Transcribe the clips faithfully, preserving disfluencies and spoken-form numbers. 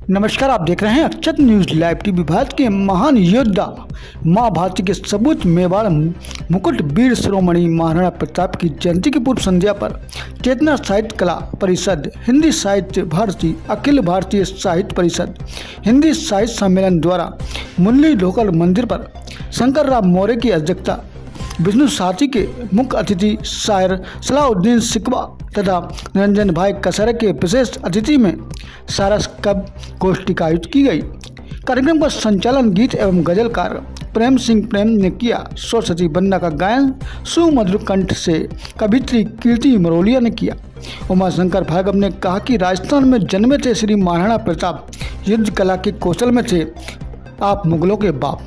नमस्कार, आप देख रहे हैं Akshat news live TV. Bharat के महान योद्धा माँ भारती के सबूत मेवाड़ मुकुट वीर शिरोमणि महाराणा प्रताप की जयंती की पूर्व संध्या पर चेतना साहित्य कला परिषद, हिंदी साहित्य भारती, अखिल भारतीय साहित्य परिषद, हिंदी साहित्य सम्मेलन द्वारा मुरली लोकल मंदिर पर शंकर राव मौर्य की अध्यक्षता, विष्णु साथी के मुख्य अतिथि शायर सलाउद्दीन सिकवा तथा निरंजन भाई कसरे के विशेष अतिथि में सारस कवि गोष्ठी का आयोजित की गई। कार्यक्रम का संचालन गीत एवं गजलकार प्रेम सिंह प्रेम ने किया। सरस्वती वंदना का गायन सुमधुर कंठ से कवित्री कीर्ति मरोलिया ने किया। उमाशंकर भार्गव ने कहा कि राजस्थान में जन्मे थे श्री महाराणा प्रताप, युद्ध कला के कौशल में थे आप मुगलों के बाप।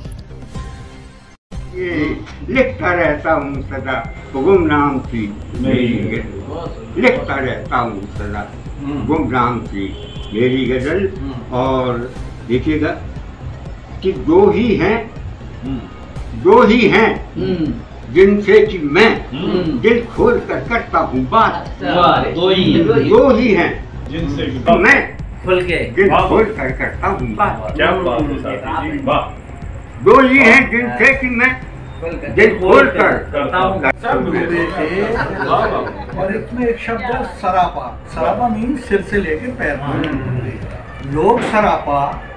लिखता रहता हूँ सदा गुमनाम की मेरी गजल, लिखता रहता हूँ सदा गुमनाम की मेरी गजल। और देखिएगा कि दो ही हैं, दो ही हैं जिनसे कि मैं दिल खोल कर करता हूँ बात। दो ही दो ही हैं जिनसे मैं खुल के दिल खोल कर करता हूँ बात। क्या बात है, वाह। दो ही हैं जिनसे कि मैं दिल खोल कर करता हूँ। और इसमें एक शब्द है सरापा। सरापा मीन सिर से लेकर पैर तक। लोग सरापा,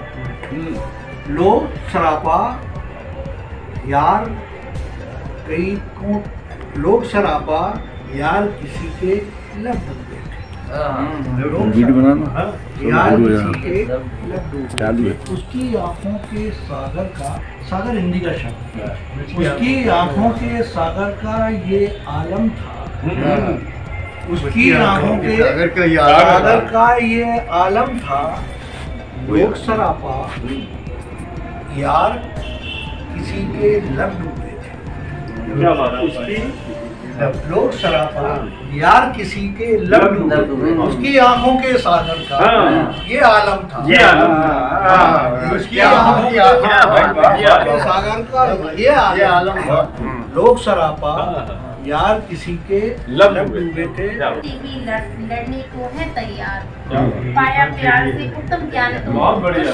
लोग सरापा यार कई को, लोग सरापा यार किसी के लब डूबे थे। बनाना यार किसी के लब डूबे, उसकी आंखों के सागर का, सागर हिंदी का शब्द है, उसकी आंखों के सागर का ये आलम था, उसकी आंखों के सागर का ये सागर का ये आलम था। लोग सरापा यार किसी के लब डूबे थे। क्या बात है, लोग सरापा यार किसी के लब डूबे, उसकी आंखों के सागर का ये आलम था, ये आलम था, उसकी आंखों के सागर का ये आलम था। लोग सरापा यार किसी के लब डूबे थे। लड़ने को है तैयार, पाया प्यार से उत्तम ज्ञान तो बहुत बढ़िया।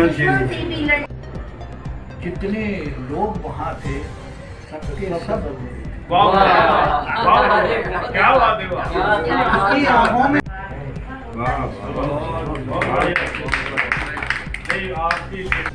कितने लोग वहाँ थे, सबके सब क्या बात है, उसकी आंखों में आपकी